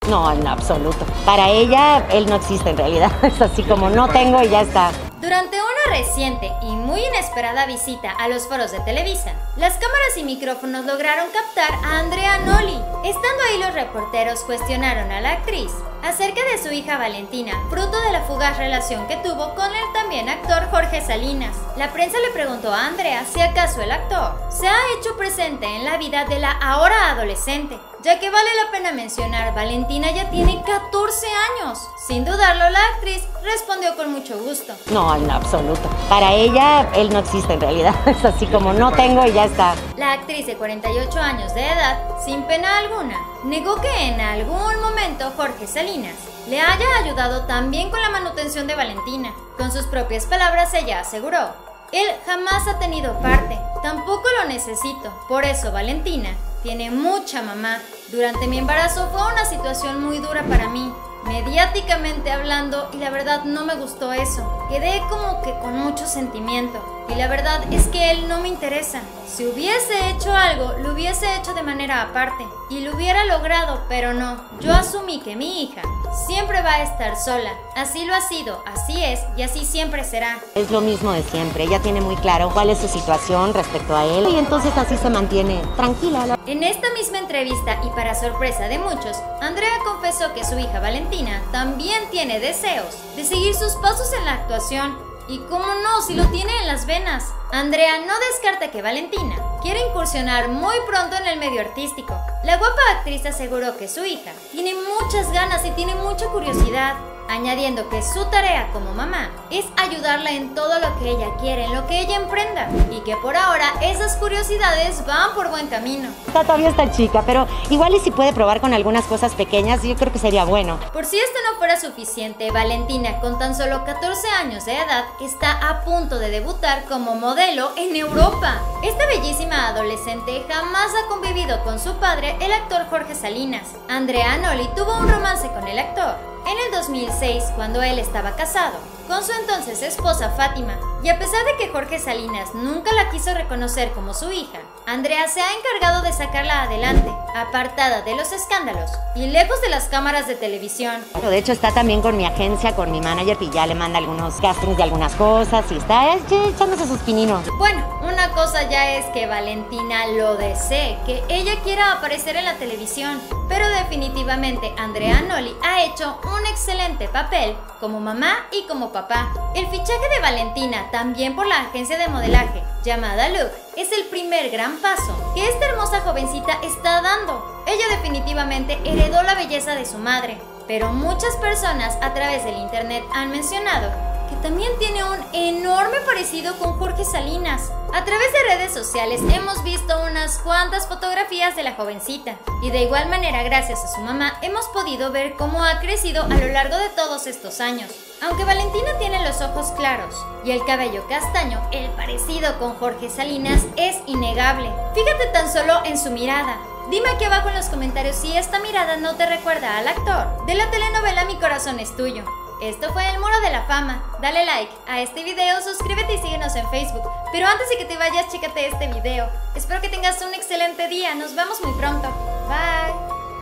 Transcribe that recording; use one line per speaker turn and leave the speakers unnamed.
No, en absoluto. Para ella, él no existe en realidad. Es así como no tengo y ya está.
Durante una reciente y muy inesperada visita a los foros de Televisa, las cámaras y micrófonos lograron captar a Andrea Noli. Estando ahí, los reporteros cuestionaron a la actriz acerca de su hija Valentina, fruto de la fugaz relación que tuvo con el también actor Jorge Salinas. La prensa le preguntó a Andrea si acaso el actor se ha hecho presente en la vida de la ahora adolescente, ya que vale la pena mencionar, Valentina ya tiene 14 años. Sin dudarlo, la actriz respondió con mucho gusto.
No, en absoluto. Para ella, él no existe en realidad. Es así como no tengo y ya está.
La actriz de 48 años de edad, sin pena alguna, negó que en algún momento Jorge Salinas le haya ayudado también con la manutención de Valentina. Con sus propias palabras, ella aseguró: él jamás ha tenido parte, tampoco lo necesito. Por eso Valentina tiene mucha mamá. Durante mi embarazo fue una situación muy dura para mí, mediáticamente hablando, y la verdad no me gustó eso. Quedé como que con mucho sentimiento. Y la verdad es que él no me interesa. Si hubiese hecho algo, lo hubiese hecho de manera aparte y lo hubiera logrado, pero no. Yo asumí que mi hija siempre va a estar sola. Así lo ha sido, así es y así siempre será.
Es lo mismo de siempre. Ella tiene muy claro cuál es su situación respecto a él y entonces así se mantiene tranquila.
En esta misma entrevista y para sorpresa de muchos, Andrea confesó que su hija Valentina también tiene deseos de seguir sus pasos en la actuación. Y cómo no, si lo tiene en las venas. Andrea no descarta que Valentina quiere incursionar muy pronto en el medio artístico. La guapa actriz aseguró que su hija tiene muchas ganas y tiene mucha curiosidad, añadiendo que su tarea como mamá es ayudarla en todo lo que ella quiere, en lo que ella emprenda, y que por ahora esas curiosidades van por buen camino.
Todavía está chica, pero igual y si puede probar con algunas cosas pequeñas, yo creo que sería bueno.
Por si esto no fuera suficiente, Valentina, con tan solo 14 años de edad, está a punto de debutar como modelo en Europa. Esta bellísima adolescente jamás ha convivido con su padre, el actor Jorge Salinas. Andrea Noli tuvo un romance con el actor en el 2006, cuando él estaba casado con su entonces esposa Fátima, y a pesar de que Jorge Salinas nunca la quiso reconocer como su hija, Andrea se ha encargado de sacarla adelante, apartada de los escándalos y lejos de las cámaras de televisión.
Pero de hecho está también con mi agencia, con mi manager, y ya le manda algunos castings de algunas cosas y está echándose sus pininos.
Bueno, una cosa ya es que Valentina lo desee, que ella quiera aparecer en la televisión, pero definitivamente Andrea Noli ha hecho un excelente papel como mamá y como papá. El fichaje de Valentina, también por la agencia de modelaje llamada Look, es el primer gran paso que esta hermosa jovencita está dando. Ella definitivamente heredó la belleza de su madre, pero muchas personas a través del internet han mencionado que también tiene un enorme parecido con Jorge Salinas. A través de redes sociales hemos visto unas cuantas fotografías de la jovencita, y de igual manera, gracias a su mamá, hemos podido ver cómo ha crecido a lo largo de todos estos años. Aunque Valentina tiene los ojos claros y el cabello castaño, el parecido con Jorge Salinas es innegable. Fíjate tan solo en su mirada. Dime aquí abajo en los comentarios si esta mirada no te recuerda al actor de la telenovela Mi Corazón es Tuyo. Esto fue El Muro de la Fama. Dale like a este video, suscríbete y síguenos en Facebook. Pero antes de que te vayas, chécate este video. Espero que tengas un excelente día. Nos vemos muy pronto. Bye.